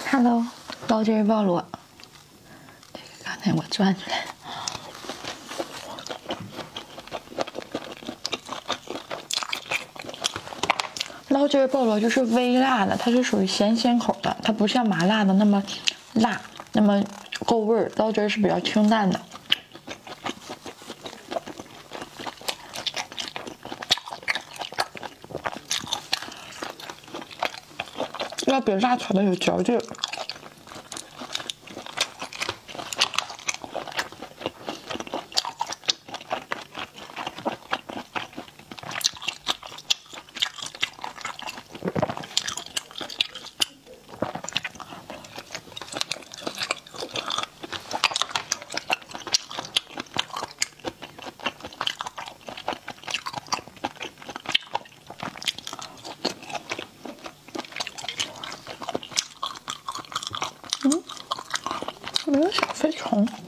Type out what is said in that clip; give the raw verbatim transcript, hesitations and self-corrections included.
Hello，捞汁鲍螺，这个刚才我转出来。捞汁鲍螺就是微辣的，它是属于咸咸口的，它不像麻辣的那么辣，那么够味儿。捞汁是比较清淡的。 要比辣炒的有嚼劲。嗯，没有小飞虫。